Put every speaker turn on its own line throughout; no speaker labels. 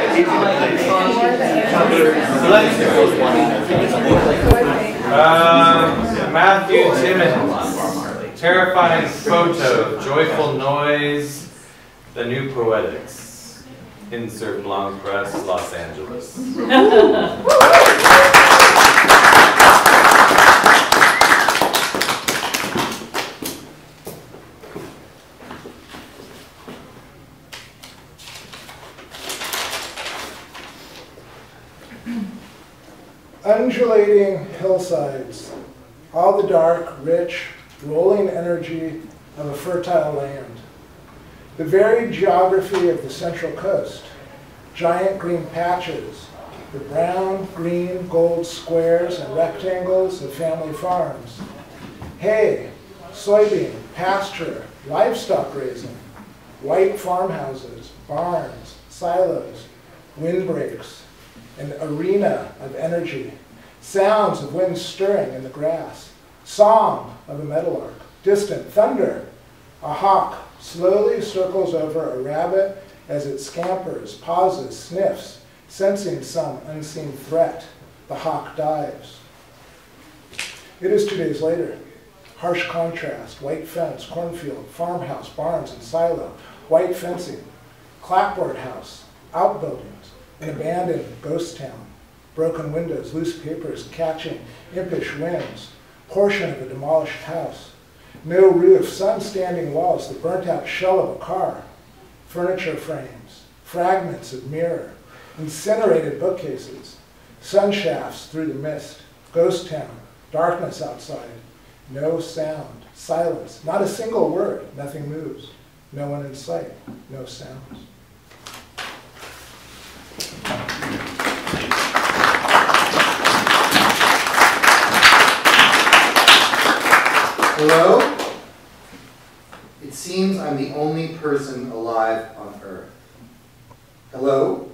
Mathew Timmons, Terrifying Photo, Joyful Noise, The New Poetics, Insert Blanc Press, Los Angeles.
Undulating hillsides, all the dark, rich, rolling energy of a fertile land. The varied geography of the Central Coast, giant green patches, the brown, green, gold squares and rectangles of family farms. Hay, soybean, pasture, livestock raising, white farmhouses, barns, silos, windbreaks, an arena of energy, sounds of wind stirring in the grass, song of a meadowlark, distant thunder. A hawk slowly circles over a rabbit as it scampers, pauses, sniffs, sensing some unseen threat. The hawk dives. It is 2 days later. Harsh contrast, white fence, cornfield, farmhouse, barns, and silo, white fencing, clapboard house, outbuildings, an abandoned ghost town, broken windows, loose papers catching impish winds, portion of a demolished house, no roof, sun-standing walls, the burnt-out shell of a car, furniture frames, fragments of mirror, incinerated bookcases, sun shafts through the mist, ghost town, darkness outside, no sound, silence, not a single word, nothing moves, no one in sight, no sounds.
Hello? It seems I'm the only person alive on Earth. Hello?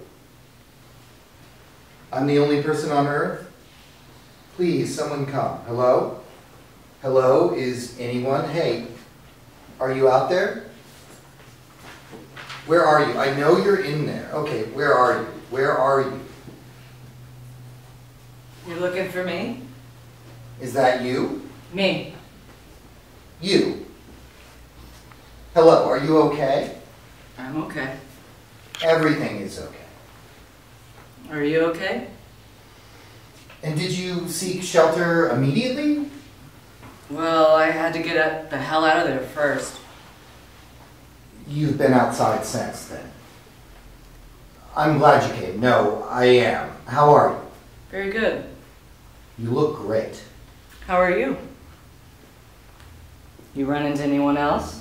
I'm the only person on Earth? Please, someone come. Hello? Hello? Is anyone? Hey, are you out there? Where are you? I know you're in there. Okay, where are you? Where are you?
You're looking for me?
Is that you?
Me.
You. Hello, are you okay?
I'm okay.
Everything is okay.
Are you okay?
And did you seek shelter immediately?
Well, I had to get the hell out of there first.
You've been outside since then. I'm glad you came. No, I am. How are you?
Very good.
You look great.
How are you? You run into anyone else?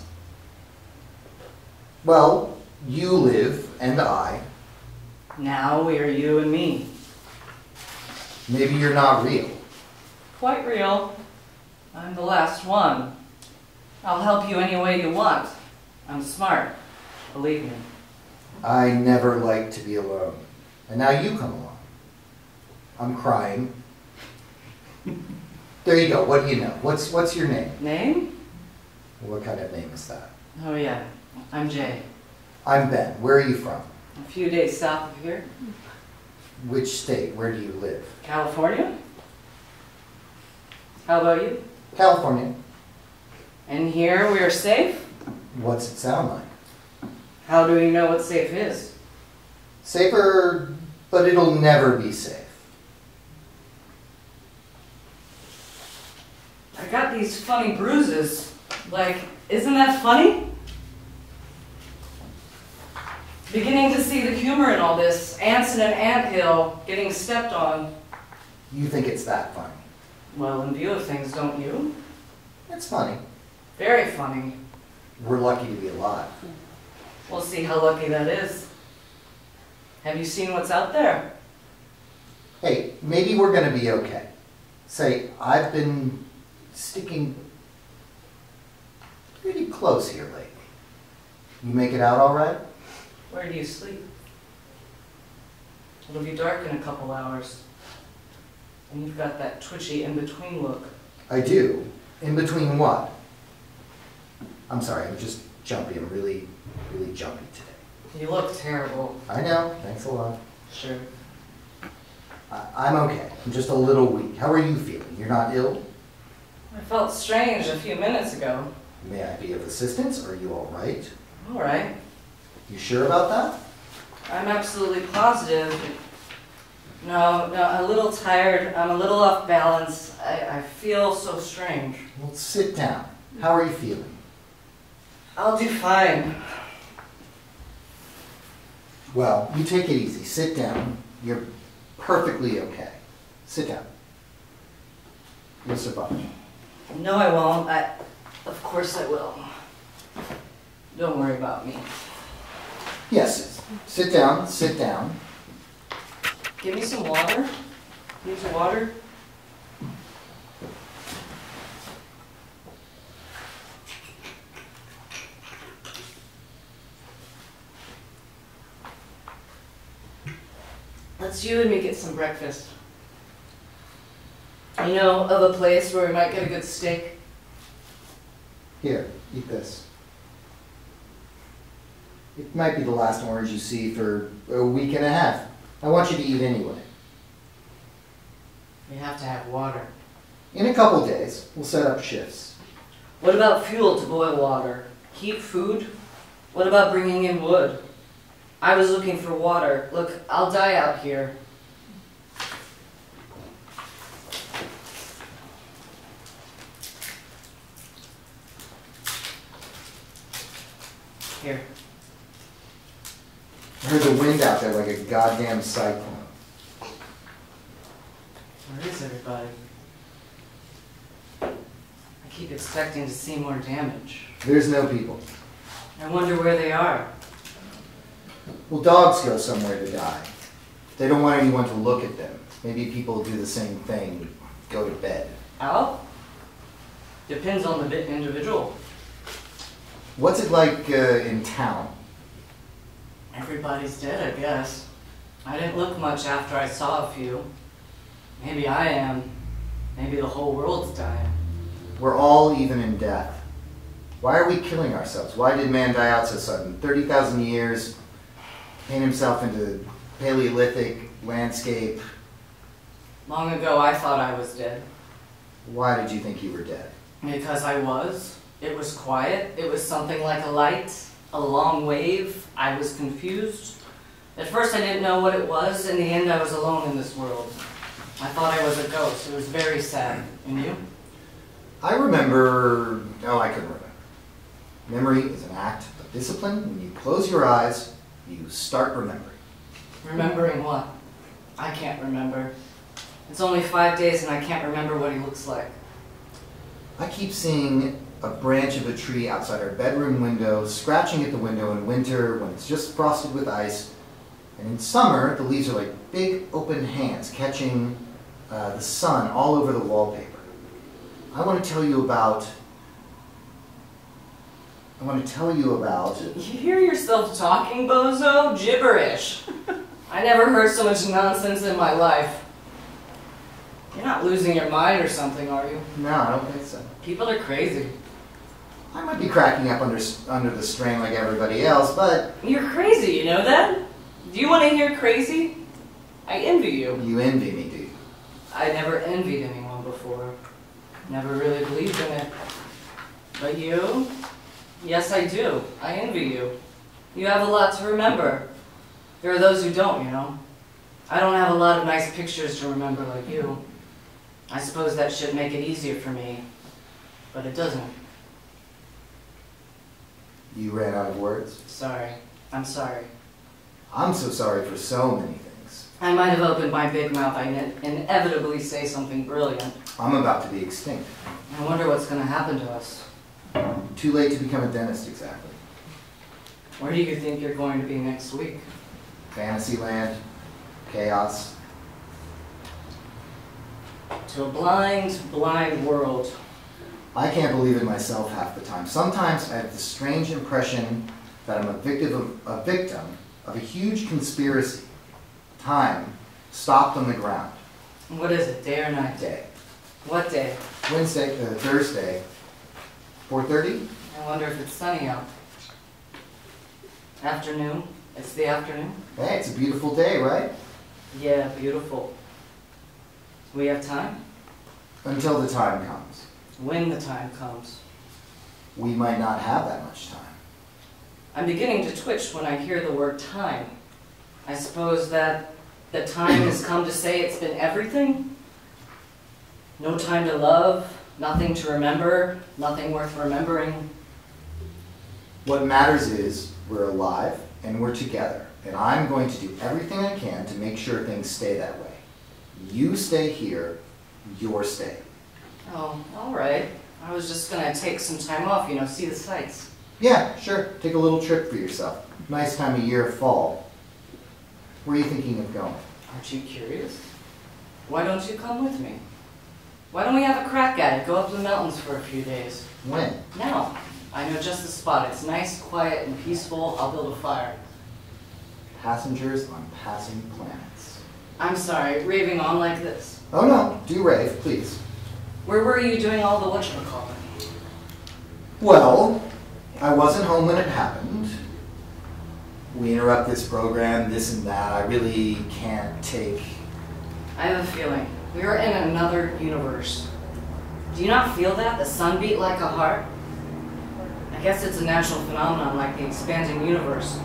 Well, you live, and I.
Now we are you and me.
Maybe you're not real.
Quite real. I'm the last one. I'll help you any way you want. I'm smart. Believe me.
I never like to be alone. And now you come along. I'm crying. There you go. What do you know? What's your name?
Name?
What kind of name is that?
Oh yeah. I'm Jay.
I'm Ben. Where are you from?
A few days south of here.
Which state? Where do you live?
California? How about you?
California.
And here we are safe?
What's it sound like?
How do we know what safe is?
Safer, but it'll never be safe.
I got these funny bruises. Like, isn't that funny? Beginning to see the humor in all this. Ants in an anthill getting stepped on.
You think it's that funny?
Well, in view of things, don't you?
It's funny.
Very funny.
We're lucky to be alive.
We'll see how lucky that is. Have you seen what's out there?
Hey, maybe we're going to be okay. Say, I've been sticking pretty close here lately. You make it out all right?
Where do you sleep? It'll be dark in a couple hours. And you've got that twitchy in-between look.
I do. In between what? I'm sorry, I'm just jumpy. I'm really, really jumpy today.
You look terrible.
I know, thanks a lot.
Sure.
I'm okay. I'm just a little weak. How are you feeling? You're not ill?
I felt strange a few minutes ago.
May I be of assistance? Are you all right?
All right.
You sure about that?
I'm absolutely positive. No, a little tired. I'm a little off balance. I feel so strange.
Well, sit down. How are you feeling?
I'll do fine.
Well, you take it easy. Sit down. You're perfectly okay. Sit down. You'll survive.
No, I won't. Of course I will. Don't worry about me.
Yes, sit down, sit down.
Give me some water. Need some water? Let's you and me get some breakfast. You know of a place where we might get a good steak?
Here, eat this. It might be the last orange you see for a week and a half. I want you to eat anyway.
We have to have water.
In a couple days, we'll set up shifts.
What about fuel to boil water? Heat food? What about bringing in wood? I was looking for water. Look, I'll die out here. Here.
I heard the wind out there like a goddamn cyclone.
Where is everybody? I keep expecting to see more damage.
There's no people.
I wonder where they are.
Well, dogs go somewhere to die. They don't want anyone to look at them. Maybe people do the same thing, go to bed.
Out? Depends on the individual.
What's it like in town?
Everybody's dead, I guess. I didn't look much after I saw a few. Maybe I am. Maybe the whole world's dying.
We're all even in death. Why are we killing ourselves? Why did man die out so sudden? 30,000 years, paint himself into Paleolithic landscape.
Long ago, I thought I was dead.
Why did you think you were dead?
Because I was. It was quiet. It was something like a light, a long wave. I was confused. At first, I didn't know what it was. In the end, I was alone in this world. I thought I was a ghost. It was very sad. And you?
I remember, no, I couldn't remember. Memory is an act of discipline. When you close your eyes, you start remembering.
Remembering what? I can't remember. It's only 5 days and I can't remember what he looks like.
I keep seeing a branch of a tree outside our bedroom window, scratching at the window in winter when it's just frosted with ice. And in summer, the leaves are like big open hands catching the sun all over the wallpaper. I want to tell you about...
You hear yourself talking, bozo? Gibberish. I never heard so much nonsense in my life. You're not losing your mind or something, are you?
No, I don't think so.
People are crazy.
I might be cracking up under the strain like everybody else, but...
You're crazy, you know that? Do you want to hear crazy? I envy you.
You envy me, do you?
I never envied anyone before. Never really believed in it. But you? Yes, I do. I envy you. You have a lot to remember. There are those who don't, you know. I don't have a lot of nice pictures to remember like you. I suppose that should make it easier for me, but it doesn't.
You ran out of words?
Sorry. I'm sorry.
I'm so sorry for so many things.
I might have opened my big mouth. I inevitably say something brilliant.
I'm about to be extinct.
I wonder what's going to happen to us.
Too late to become a dentist, exactly.
Where do you think you're going to be next week?
Fantasyland, chaos.
To a blind, blind world.
I can't believe it myself half the time. Sometimes I have the strange impression that I'm a victim of a huge conspiracy. Time stopped on the ground.
What is it, day or night?
Day.
What day?
Thursday, 4:30?
I wonder if it's sunny out. Afternoon? It's the afternoon.
Hey, it's a beautiful day, right?
Yeah, beautiful. We have time?
Until the time comes.
When the time comes.
We might not have that much time.
I'm beginning to twitch when I hear the word time. I suppose that the time has come to say it's been everything? No time to love, nothing to remember, nothing worth remembering.
What matters is we're alive and we're together. And I'm going to do everything I can to make sure things stay that way. You stay here, you're staying.
Oh, all right. I was just gonna take some time off, you know, see the sights.
Yeah, sure. Take a little trip for yourself. Nice time of year, fall. Where are you thinking of going?
Aren't you curious? Why don't you come with me? Why don't we have a crack at it? Go up the mountains for a few days.
When?
Now. I know just the spot. It's nice, quiet, and peaceful. I'll build a fire.
Passengers on passing planets.
I'm sorry, raving on like this.
Oh no, do rave, please.
Where were you doing all the whatchamacallit?
Well, I wasn't home when it happened. We interrupt this program, this and that. I really can't take...
I have a feeling. We are in another universe. Do you not feel that? The sun beat like a heart? I guess it's a natural phenomenon like the expanding universe.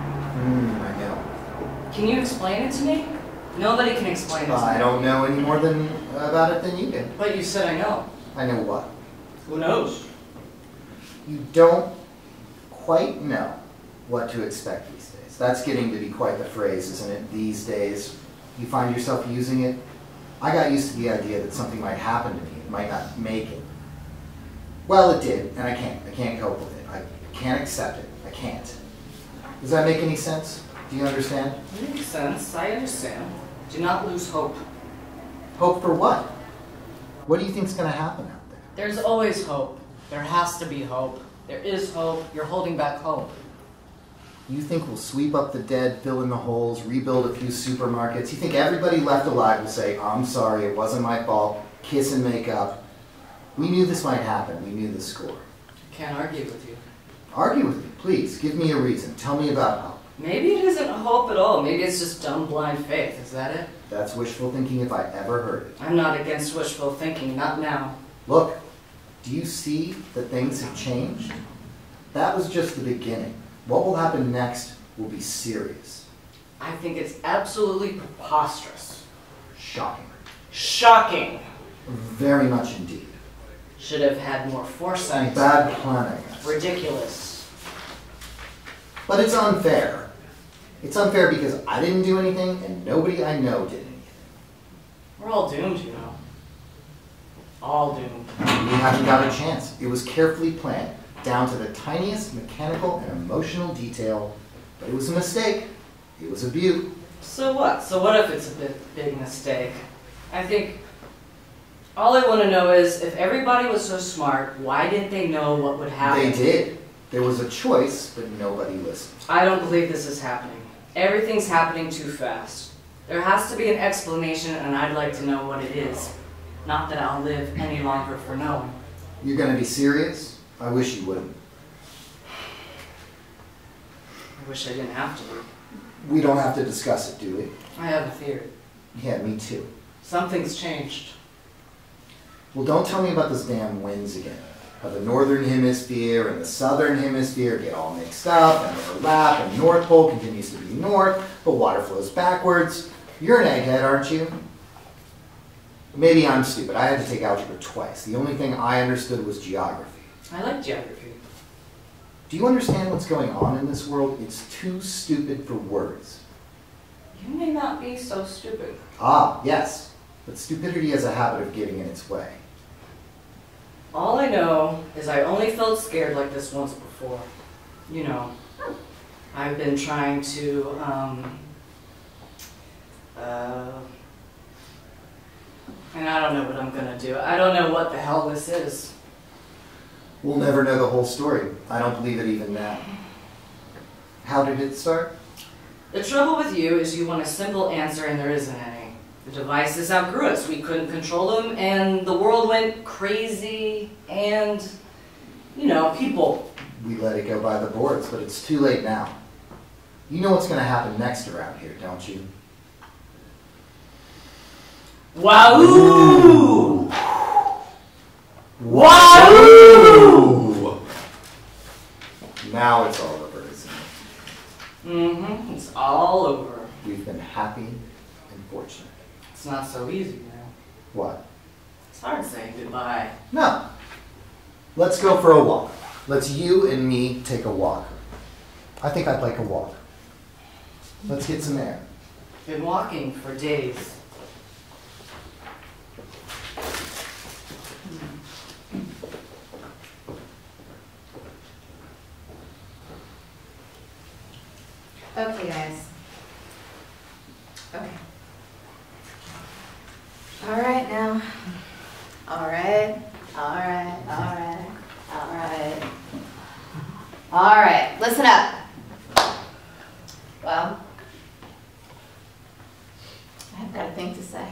I know.
Can you explain it to me? Nobody can explain it to me.
I don't know any more about it than you do.
But you said I know.
I know what?
Who knows?
You don't quite know what to expect these days. That's getting to be quite the phrase, isn't it? These days, you find yourself using it. I got used to the idea that something might happen to me. It might not make it. Well, it did, and I can't cope with it. I can't accept it. I can't. Does that make any sense? Do you understand?
It makes sense. I understand. Do not lose hope.
Hope for what? What do you think's going to happen out there?
There's always hope. There has to be hope. There is hope. You're holding back hope.
You think we'll sweep up the dead, fill in the holes, rebuild a few supermarkets? You think everybody left alive will say, I'm sorry, it wasn't my fault, kiss and make up? We knew this might happen. We knew the score.
I can't argue with you.
Argue with me, please. Give me a reason. Tell me about hope.
Maybe it isn't hope at all. Maybe it's just dumb, blind faith. Is that it?
That's wishful thinking if I ever heard it.
I'm not against wishful thinking. Not now.
Look, do you see that things have changed? That was just the beginning. What will happen next will be serious.
I think it's absolutely preposterous.
Shocking.
Shocking!
Very much indeed.
Should have had more foresight.
Bad planning.
Ridiculous.
But it's unfair. It's unfair because I didn't do anything and nobody I know did anything.
We're all doomed, you know. All doomed.
We haven't got a chance. It was carefully planned, down to the tiniest mechanical and emotional detail. But it was a mistake. It was a beaut.
So what? So what if it's a big mistake? I think all I want to know is, if everybody was so smart, why didn't they know what would happen?
They did. There was a choice, but nobody listened.
I don't believe this is happening. Everything's happening too fast. There has to be an explanation, and I'd like to know what it is. Not that I'll live any longer for knowing.
You're going to be serious? I wish you wouldn't.
I wish I didn't have to.
We don't have to discuss it, do we?
I have a theory.
Yeah, me too.
Something's changed.
Well, don't tell me about those damn winds again. How the northern hemisphere and the southern hemisphere get all mixed up and overlap, and North Pole continues to be north, but water flows backwards. You're an egghead, aren't you? Maybe I'm stupid. I had to take algebra twice. The only thing I understood was geography.
I like geography.
Do you understand what's going on in this world? It's too stupid for words.
You may not be so stupid.
Ah, yes. But stupidity has a habit of getting in its way.
All I know is I only felt scared like this once before. You know, I've been trying to, and I don't know what I'm gonna do. I don't know what the hell this is.
We'll never know the whole story. I don't believe it even now. How did it start?
The trouble with you is you want a simple answer and there isn't any. The devices outgrew us. We couldn't control them, and the world went crazy, and, you know, people.
We let it go by the boards, but it's too late now. You know what's going to happen next around here, don't you?
Wahoo! Wahoo!
Now it's all over, isn't it?
Mm-hmm. It's all over.
We've been happy and fortunate.
It's not so easy now.
What?
It's hard saying goodbye.
No. Let's go for a walk. Let's you and me take a walk. I think I'd like a walk. Let's get some air.
Been walking for days.
Okay, guys. Okay. All right now. All right. All right. All right. All right. All right. Listen up. Well, I've got a thing to say.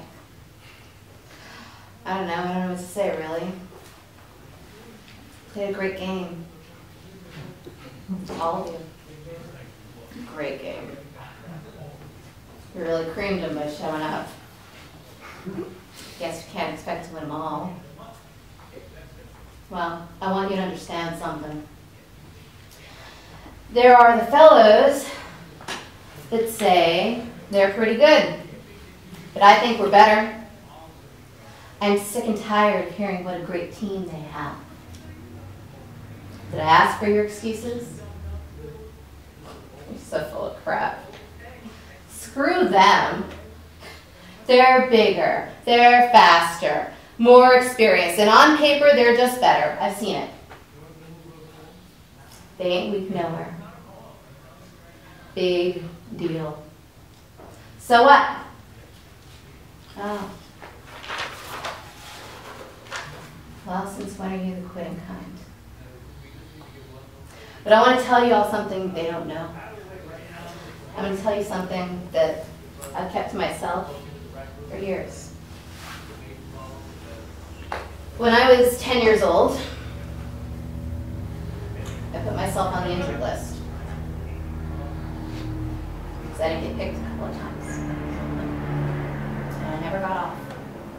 I don't know what to say, really. Played a great game. All of you. Great game. You really creamed them by showing up. Guess you can't expect to win them all. Well, I want you to understand something. There are the fellows that say they're pretty good, but I think we're better. I'm sick and tired of hearing what a great team they have. Did I ask for your excuses? You're so full of crap. Screw them. They're bigger, they're faster, more experienced, and on paper they're just better. I've seen it. They ain't weak nowhere. Big deal. So what? Oh. Well, since when are you the quitting kind? But I want to tell you all something they don't know. I'm going to tell you something that I've kept to myself for years. When I was 10 years old, I put myself on the injured list. Because I didn't get picked a couple of times. And I never got off.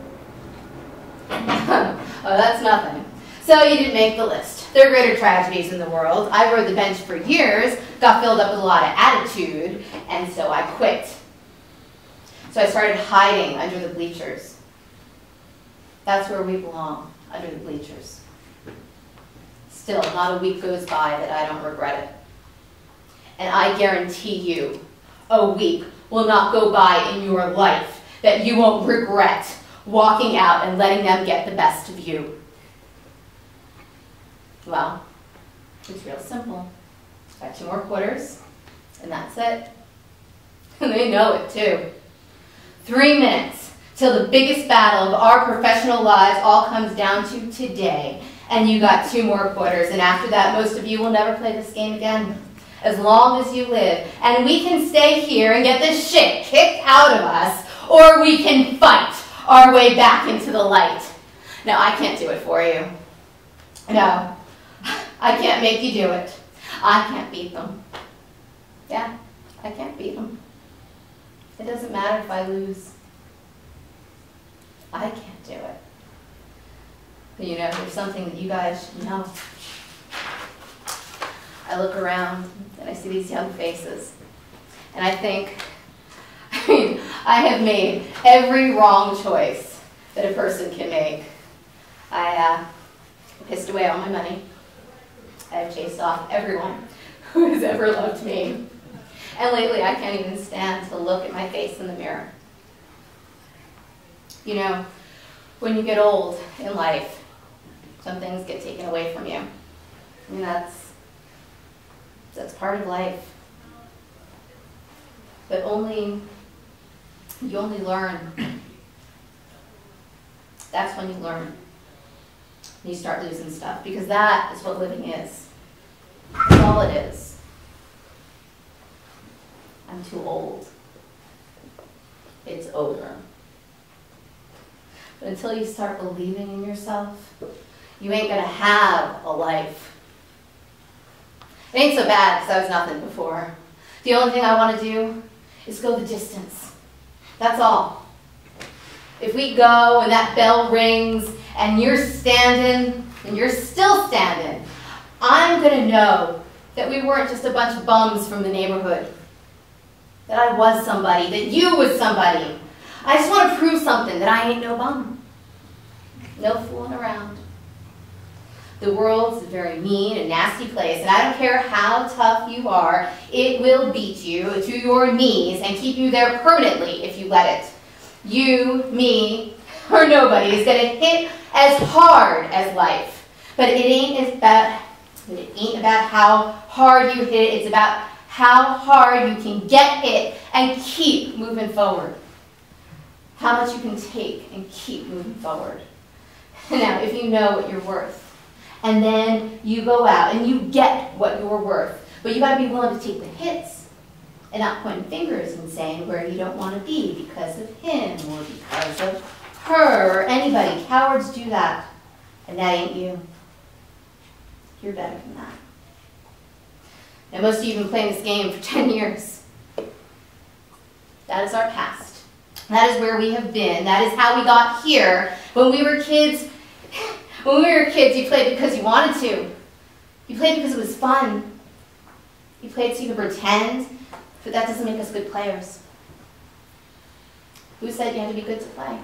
Oh, that's nothing. So you didn't make the list. There are greater tragedies in the world. I rode the bench for years, got filled up with a lot of attitude, and so I quit. So I started hiding under the bleachers. That's where we belong, under the bleachers. Still, not a week goes by that I don't regret it. And I guarantee you, a week will not go by in your life that you won't regret walking out and letting them get the best of you. Well, it's real simple. Got 2 more quarters, and that's it. And they know it too. 3 minutes till the biggest battle of our professional lives all comes down to today. And you got 2 more quarters, and after that, most of you will never play this game again. As long as you live. And we can stay here and get this shit kicked out of us, or we can fight our way back into the light. No, I can't do it for you. No. I can't make you do it. I can't beat them. Yeah, I can't beat them. It doesn't matter if I lose. I can't do it. But you know, there's something that you guys should know. I look around and I see these young faces. And I think, I have made every wrong choice that a person can make. I pissed away all my money. I've chased off everyone who has ever loved me. And lately, I can't even stand to look at my face in the mirror. You know, when you get old in life, some things get taken away from you. I mean, that's part of life. But you only learn. That's when you learn. You start losing stuff, because that is what living is. That's all it is. I'm too old. It's over. But until you start believing in yourself, you ain't gonna have a life. It ain't so bad, because I was nothing before. The only thing I want to do is go the distance. That's all. If we go and that bell rings and you're standing and you're still standing, I'm going to know that we weren't just a bunch of bums from the neighborhood. That I was somebody, that you was somebody. I just want to prove something, that I ain't no bum. No fooling around. The world's a very mean and nasty place, and I don't care how tough you are, it will beat you to your knees and keep you there permanently if you let it. You, me, or nobody is going to hit as hard as life. But it ain't about how hard you hit it, it's about how hard you can get hit and keep moving forward. How much you can take and keep moving forward. Now, if you know what you're worth, and then you go out and you get what you're worth, but you got to be willing to take the hits and not point fingers and saying where you don't want to be because of him or because of her or anybody. Cowards do that, and that ain't you. You're better than that. Now, most of you have been playing this game for 10 years. That is our past. That is where we have been. That is how we got here. When we were kids, you played because you wanted to. You played because it was fun. You played so you could pretend, but that doesn't make us good players. Who said you had to be good to play?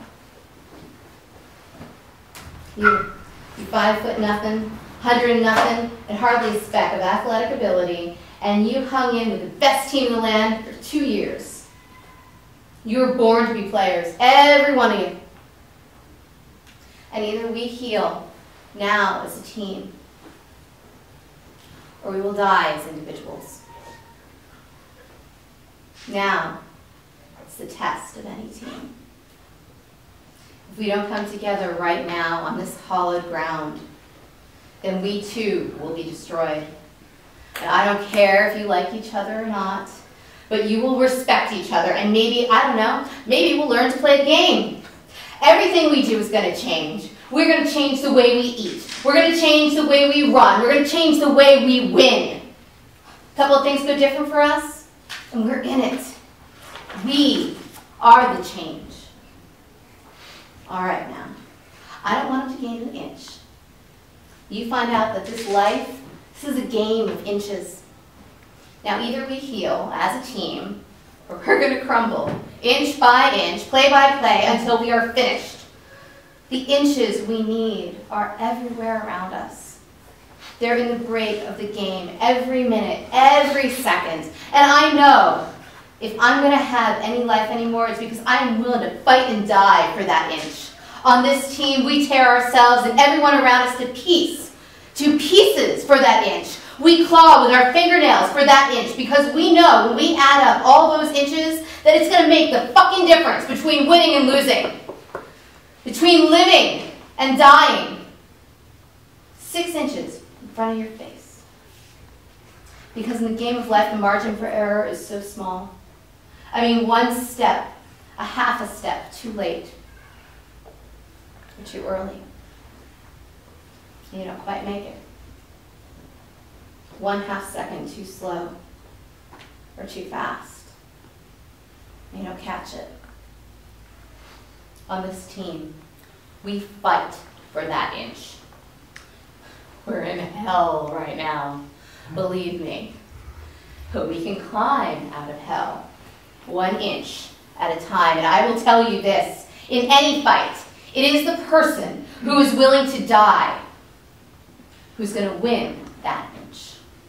You 5 foot nothing, 100 nothing, and hardly a speck of athletic ability, and you hung in with the best team in the land for 2 years. You were born to be players, every one of you. And either we heal now as a team, or we will die as individuals. Now, it's the test of any team. If we don't come together right now on this hollowed ground, then we too will be destroyed. And I don't care if you like each other or not, but you will respect each other, and maybe, I don't know, maybe we'll learn to play the game. Everything we do is going to change. We're going to change the way we eat. We're going to change the way we run. We're going to change the way we win. A couple of things go different for us, and we're in it. We are the change. All right, now, I don't want it to gain an inch. You find out that this life, this is a game of inches. Now, either we heal as a team, or we're going to crumble, inch by inch, play by play, until we are finished. The inches we need are everywhere around us. They're in the break of the game, every minute, every second. And I know if I'm going to have any life anymore, it's because I'm willing to fight and die for that inch. On this team, we tear ourselves and everyone around us to pieces for that inch. We claw with our fingernails for that inch because we know when we add up all those inches that it's going to make the fucking difference between winning and losing. Between living and dying. 6 inches in front of your face. Because in the game of life, the margin for error is so small. I mean, 1 step, a half a step too late. Or too early. You don't quite make it. 1/2 second too slow. Or too fast. You don't catch it. On this team, we fight for that inch. We're in hell right now, believe me. But we can climb out of hell, 1 inch at a time. And I will tell you this, in any fight, it is the person who is willing to die who's going to win that inch.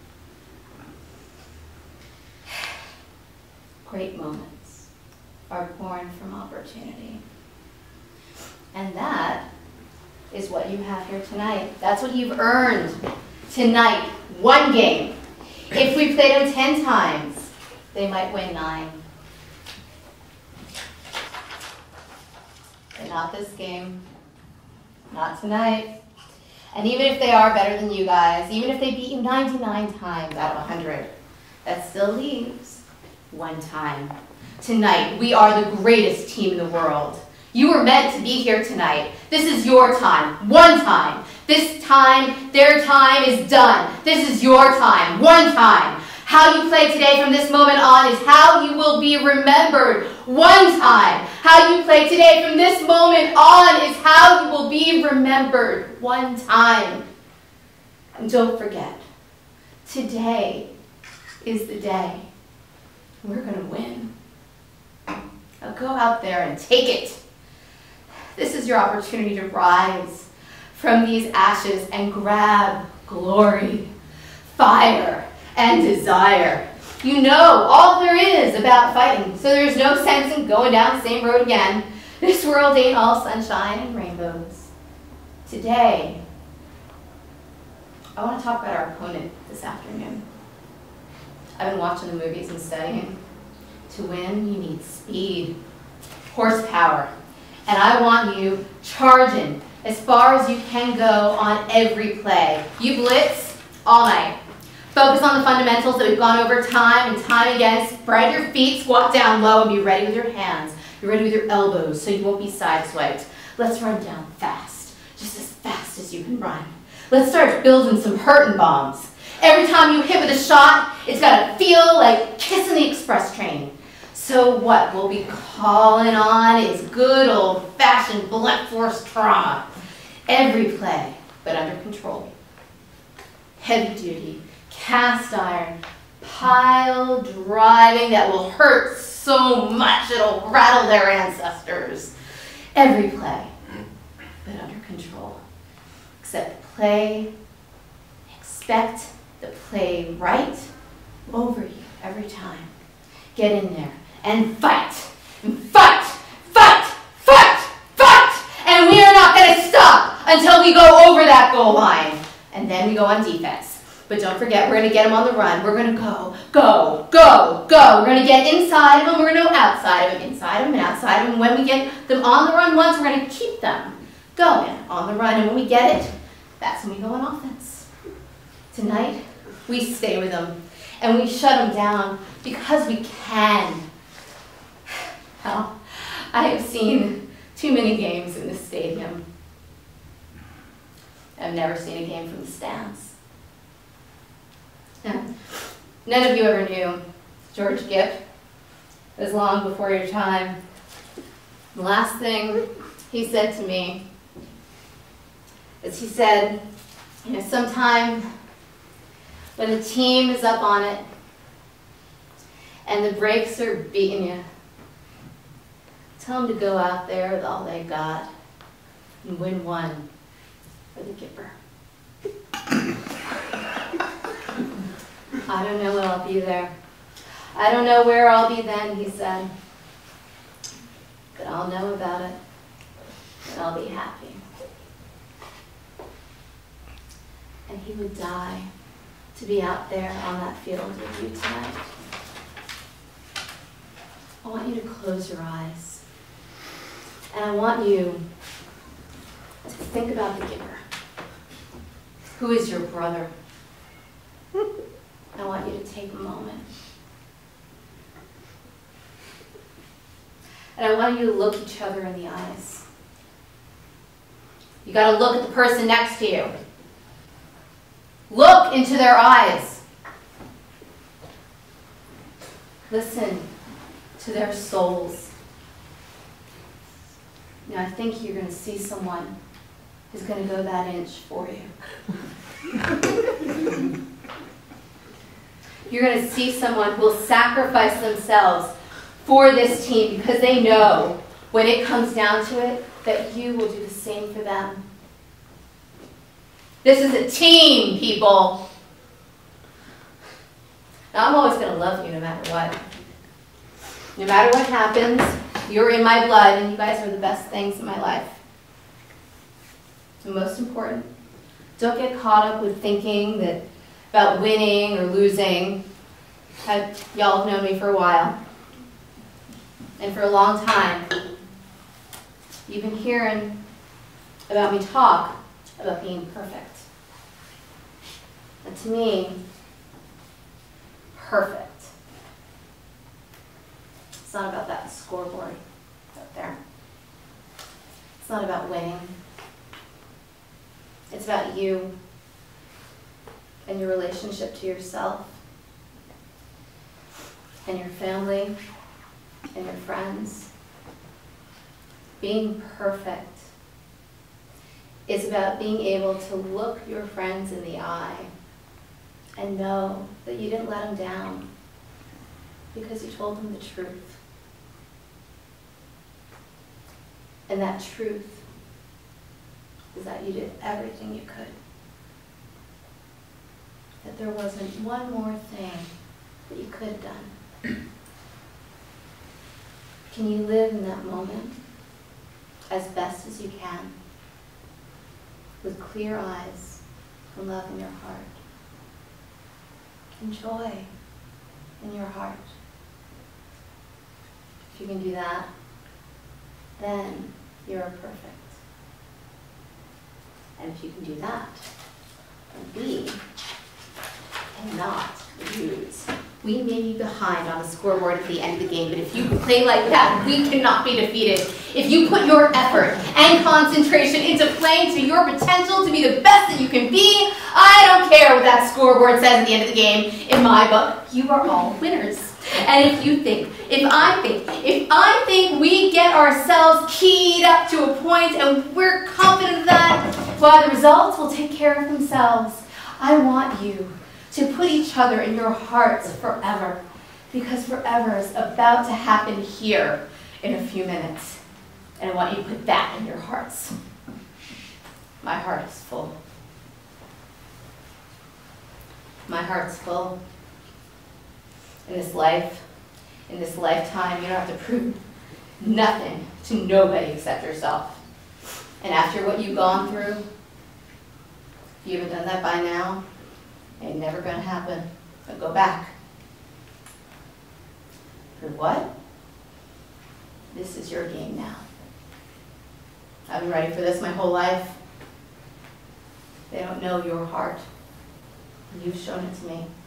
Great moments are born from opportunity. And that is what you have here tonight. That's what you've earned tonight. 1 game. If we played them 10 times, they might win 9. But not this game. Not tonight. And even if they are better than you guys, even if they beat you 99 times out of 100, that still leaves 1 time. Tonight, we are the greatest team in the world. You were meant to be here tonight. This is your time. 1 time. This time, their time is done. This is your time. 1 time. How you play today from this moment on is how you will be remembered one time. How you play today from this moment on is how you will be remembered one time. And don't forget, today is the day. We're going to win. Now go out there and take it. This is your opportunity to rise from these ashes and grab glory, fire, and desire. You know all there is about fighting, so there's no sense in going down the same road again. This world ain't all sunshine and rainbows. Today, I want to talk about our opponent this afternoon. I've been watching the movies and studying. To win, you need speed, horsepower, and I want you charging as far as you can go on every play. You blitz all night. Focus on the fundamentals that we've gone over time and time again. Spread your feet, squat down low, and be ready with your hands. Be ready with your elbows so you won't be sideswiped. Let's run down fast, just as fast as you can run. Let's start building some hurting bombs. Every time you hit with a shot, it's got to feel like kissing the express train. So what we'll be calling on is good old-fashioned blunt force trauma. Every play, but under control. Heavy duty, cast iron, pile driving that will hurt so much it'll rattle their ancestors. Every play, but under control. Except play, expect the play right over you every time. Get in there and fight, and fight, fight, fight, fight! And we are not going to stop until we go over that goal line. And then we go on defense. But don't forget, we're going to get them on the run. We're going to go, go, go, go. We're going to get inside of them. We're going to go outside of them, inside of them, and outside of them. When we get them on the run once, we're going to keep them going on the run. And when we get it, that's when we go on offense. Tonight, we stay with them. And we shut them down because we can. Well, I have seen too many games in this stadium. I've never seen a game from the stands. Now, none of you ever knew George Gipp. It was long before your time. The last thing he said to me is he said, you know, sometime when the team is up on it and the brakes are beating you, tell them to go out there with all they got and win one for the Gipper. I don't know when I'll be there. I don't know where I'll be then, he said. But I'll know about it, and I'll be happy. And he would die to be out there on that field with you tonight. I want you to close your eyes. And I want you to think about the giver, who is your brother. I want you to take a moment. And I want you to look each other in the eyes. You got to look at the person next to you. Look into their eyes. Listen to their souls. Now, I think you're going to see someone who's going to go that inch for you. You're going to see someone who will sacrifice themselves for this team because they know when it comes down to it that you will do the same for them. This is a team, people. Now, I'm always going to love you no matter what. No matter what happens, you're in my blood and you guys are the best things in my life. And most important, don't get caught up with thinking that about winning or losing. Y'all have known me for a while. And for a long time, you've been hearing about me talk about being perfect. And to me, perfect. It's not about that scoreboard up there. It's not about winning. It's about you and your relationship to yourself. and your family and your friends. Being perfect is about being able to look your friends in the eye and know that you didn't let them down because you told them the truth. And that truth is that you did everything you could. That there wasn't one more thing that you could have done. Can you live in that moment as best as you can, with clear eyes and love in your heart, and joy in your heart? If you can do that, then you're perfect. And if you can do that, then we cannot lose. We may be behind on the scoreboard at the end of the game, but if you play like that, we cannot be defeated. If you put your effort and concentration into playing to your potential to be the best that you can be, I don't care what that scoreboard says at the end of the game. In my book, you are all winners. And if I think we get ourselves keyed up to a point and we're confident of that, well, the results will take care of themselves. I want you to put each other in your hearts forever, because forever is about to happen here in a few minutes. And I want you to put that in your hearts. My heart is full. My heart's full. In this life, in this lifetime, you don't have to prove nothing to nobody except yourself. And after what you've gone through, if you haven't done that by now, it ain't never gonna happen. But go back. For what? This is your game now. I've been ready for this my whole life. They don't know your heart. You've shown it to me.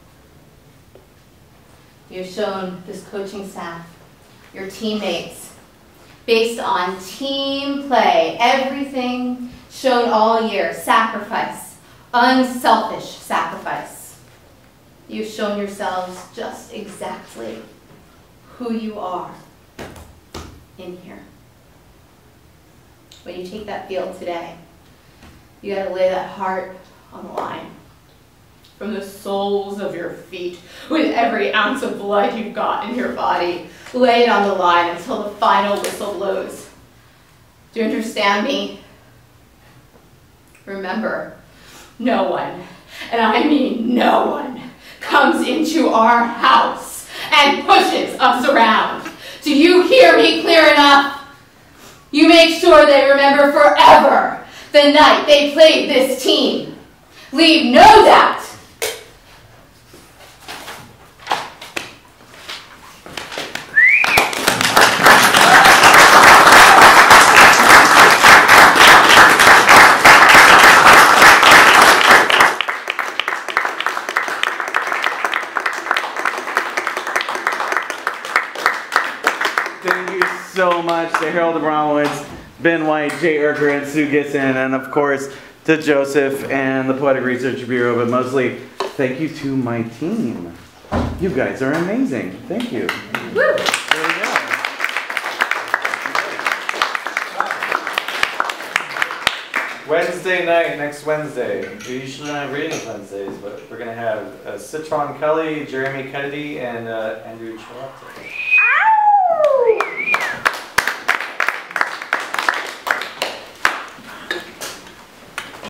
You've shown this coaching staff, your teammates, based on team play, everything shown all year, sacrifice, unselfish sacrifice. You've shown yourselves just exactly who you are in here. When you take that field today, you gotta lay that heart on the line. From the soles of your feet, with every ounce of blood you've got in your body, lay it on the line until the final whistle blows. Do you understand me? Remember, no one, and I mean no one, comes into our house and pushes us around. Do you hear me clear enough? You make sure they remember forever the night they played this team. Leave no doubt.
Thank you so much to Harold Abramowitz, Ben White, Jay Erker, and Sue Gisser, and of course to Joseph and the Poetic Research Bureau, but mostly thank you to my team. You guys are amazing. Thank you. Woo. There we go. Wednesday night, next Wednesday. We usually don't have readings Wednesdays, but we're going to have Citron Kelly, Jeremy Kennedy, and Andrew Chalette.